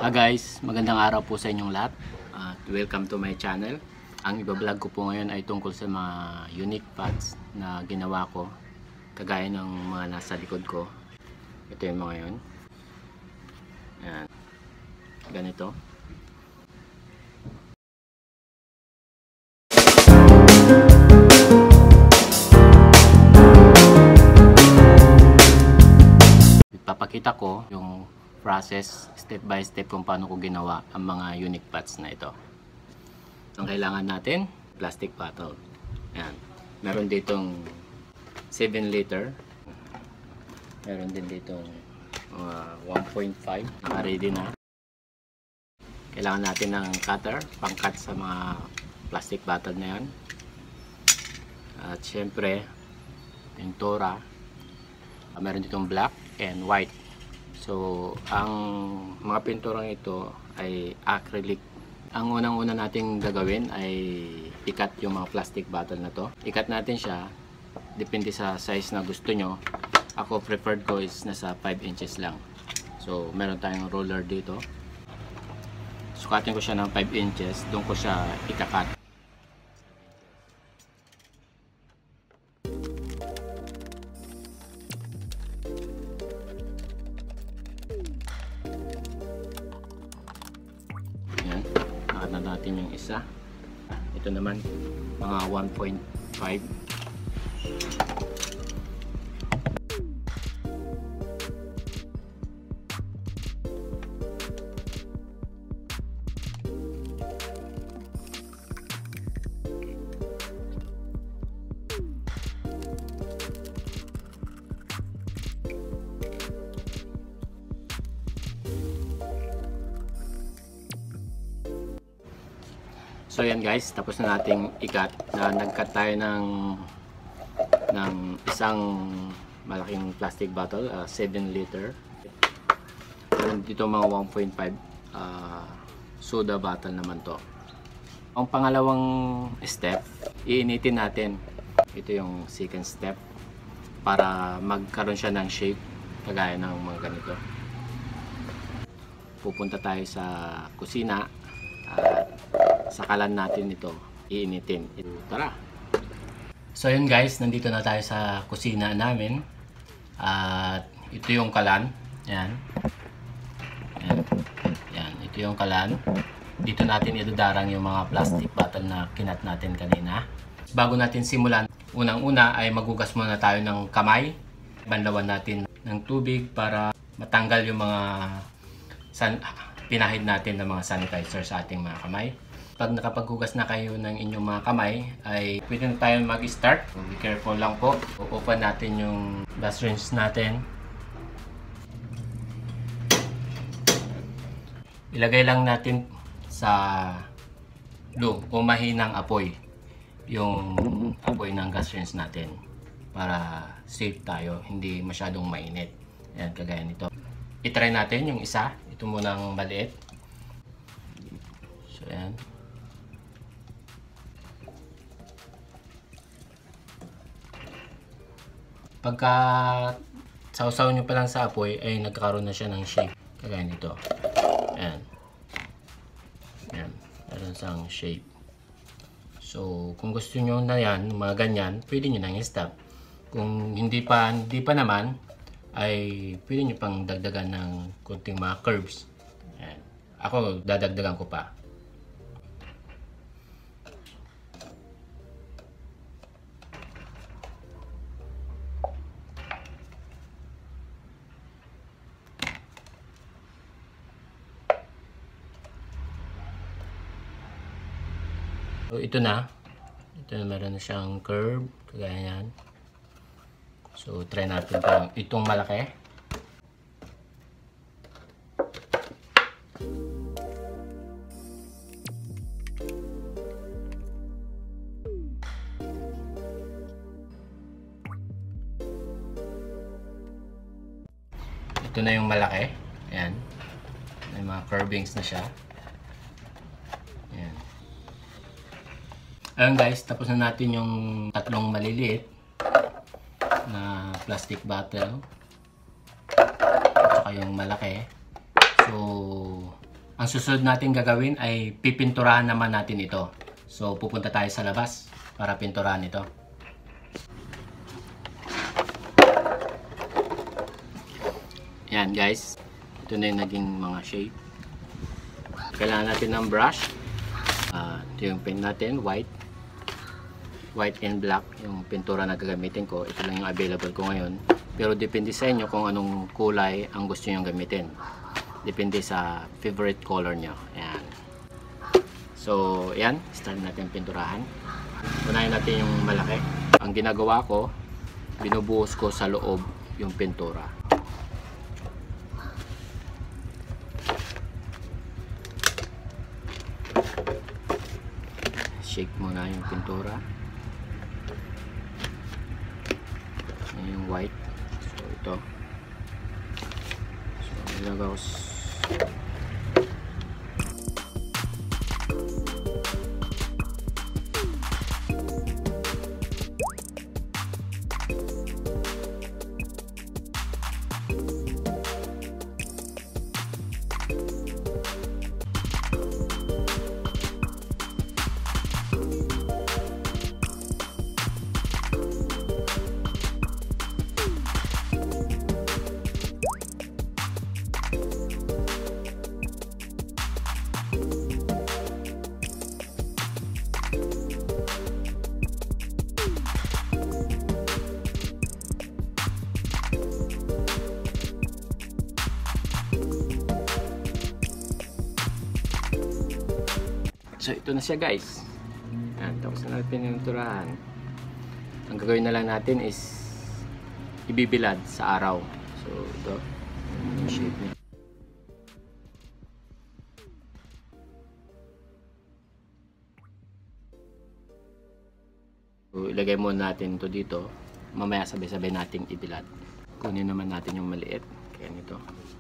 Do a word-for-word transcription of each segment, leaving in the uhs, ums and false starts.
Hi guys, magandang araw po sa inyong lahat at welcome to my channel. Ang ibablog ko po ngayon ay tungkol sa mga unique pots na ginawa ko kagaya ng mga nasa likod ko. Ito yung mga yun. Ayan. Ganito. Ipapakita ko yung process step by step kung paano ko ginawa ang mga unique pots na ito. Ang kailangan natin, plastic bottle. Ayan. Meron ditong seven liter. Meron din ditong uh, one point five na ready na. Kailangan natin ng cutter, pang-cut sa mga plastic bottle na yan. At syempre, pintura. Meron ditong black and white. So, ang mga pinturang ito ay acrylic. Ang unang-una nating gagawin ay ikat yung mga plastic bottle na to. Ikat natin siya, depende sa size na gusto nyo. Ako, preferred ko is nasa five inches lang. So, meron tayong roller dito. Sukatin ko siya ng five inches, doon ko siya ikakat. Na natin yung isa. Ito naman mga one point five. So yan guys, tapos na nating ikat. Na nag-cut tayo ng ng isang malaking plastic bottle, uh, seven liter. Meron dito mga one point five uh, soda bottle naman to. Ang pangalawang step, iinitin natin. Ito yung second step para magkaroon siya ng shape kagaya ng mga ganito. Pupunta tayo sa kusina at sakalan natin ito iinitin. Tara! So yun guys, nandito na tayo sa kusina namin at ito yung kalan. Yan. Yan. Yan. Ito yung kalan. Dito natin idadarang yung mga plastic bottle na kinat natin kanina. Bago natin simulan, unang-una ay magugas muna tayo ng kamay. Banlawan natin ng tubig para matanggal yung mga san pinahid natin ng mga sanitizer sa ating mga kamay. Pag nakapaghugas na kayo ng inyong mga kamay, ay pwede na tayo mag-start. Be careful lang po. Open natin yung gas rinse natin. Ilagay lang natin sa low o mahinang apoy yung apoy ng gas rinse natin para safe tayo, hindi masyadong mainit. Ayan, kagaya nito. I-try natin yung isa. Ito munang maliit. So, ayan. Pagka sausaw nyo pa lang sa apoy ay nagkakaroon na siya ng shape kagaya nito. Ayan. Ayan. Meron siyang shape. So kung gusto nyo na yan, mga ganyan, pwede nyo nang i-stop. Kung hindi pa, hindi pa naman, ay pwede nyo pang dagdagan ng kunting mga curves. Ayan. Ako, dadagdagan ko pa. So ito na. Ito na, meron na siyang curve. Kagaya yan. So try natin ito. Itong malaki. Ito na yung malaki. Ayan. May mga curvings na siya. Ayan. Ayan guys, tapos na natin yung tatlong maliliit na plastic bottle at saka yung malaki. So Ang susunod natin gagawin ay pipinturahan naman natin ito. So pupunta tayo sa labas para pinturahan ito. Yan guys, ito na yung naging mga shade. Kailangan natin ng brush. Uh, ito yung paint natin, white. White and black yung pintura na gagamitin ko. Ito lang yung available ko ngayon. Pero depende sa inyo kung anong kulay ang gusto nyo gamitin. Depende sa favorite color nyo. Ayan. So, ayan. Start natin pinturahan. Unahin natin yung malaki. Ang ginagawa ko, binubuhos ko sa loob yung pintura. Shake muna yung pintura. Ayan yung white. So, ito. So, nilagaw ko. So ito na siya guys. Ayan, tapos na natin pininturahan. Ang gagawin na lang natin is ibibilad sa araw. So ito yung shape niya. So ilagay muna natin ito dito. Mamaya sabay-sabay nating ibilad. Kunin naman natin yung maliit. Kaya nito.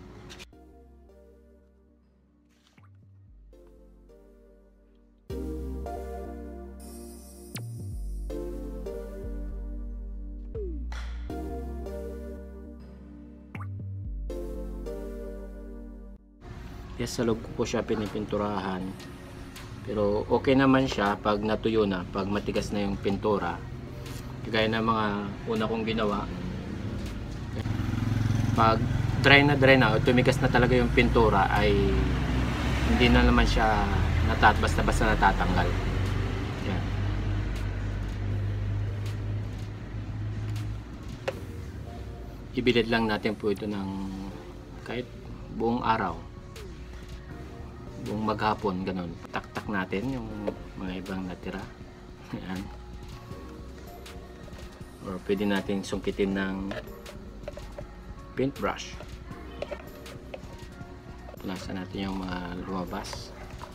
Yes, sa loob ko po siya pinipinturahan. Pero okay naman siya pag natuyo na, pag matigas na yung pintura. Kagaya ng mga una kong ginawa. Pag dry na dry na, tumigas na talaga yung pintura, ay hindi na naman siya natat, basta-basta natatanggal. Yan. Ibilid lang natin po ito ng kahit buong araw. Buong maghapon, ganun. Tak-tak natin yung mga ibang natira. Ayan. Or pwede natin sungkitin ng paintbrush. Punasan natin yung mga lumabas.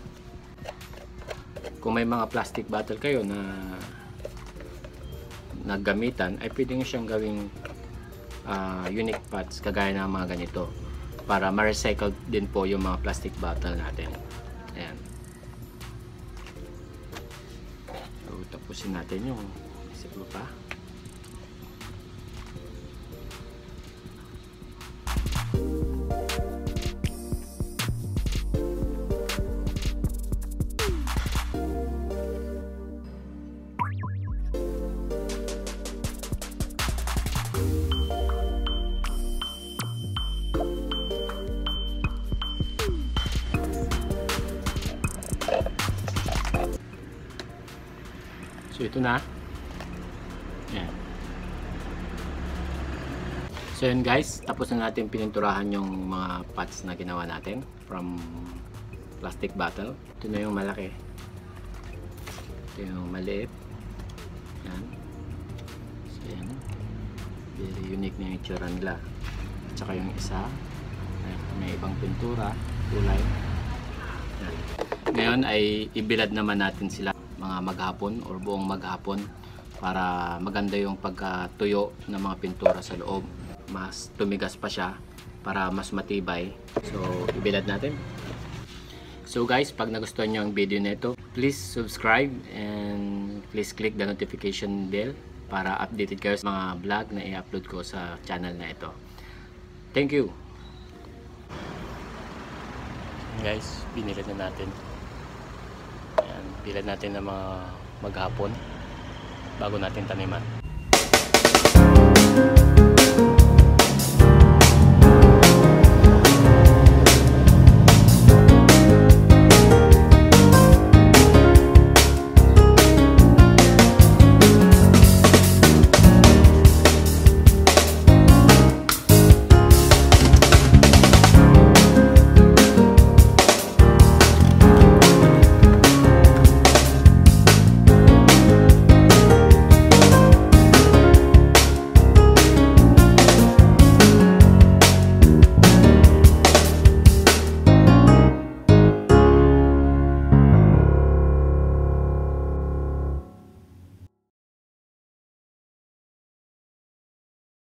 Kung may mga plastic bottle kayo na naggamitan, ay pwede nyo siyang gawing uh, unique pots kagaya ng mga ganito. Para ma-recycle din po yung mga plastic bottle natin. Ayan. So, tapusin natin yung siguro pa. So ito na. Yan. So yun guys, tapos na natin pininturahan yung mga pots na ginawa natin from plastic bottle. Ito na yung malaki. Ito yung maliit. Yan. So yan. Very unique na yung itsura nila. At saka yung isa, may ibang pintura, kulay. Yan. Ngayon ay ibilad naman natin sila mga maghapon or buong maghapon para maganda yung pagkatuyo ng mga pintura sa loob. Mas tumigas pa siya para mas matibay. So, ibilad natin. So guys, pag nagustuhan nyo ang video na ito, please subscribe and please click the notification bell para updated kayo sa mga vlog na i-upload ko sa channel na ito. Thank you! Guys, binilad na natin. Ayan, bilad natin ng mga maghapon bago natin taniman.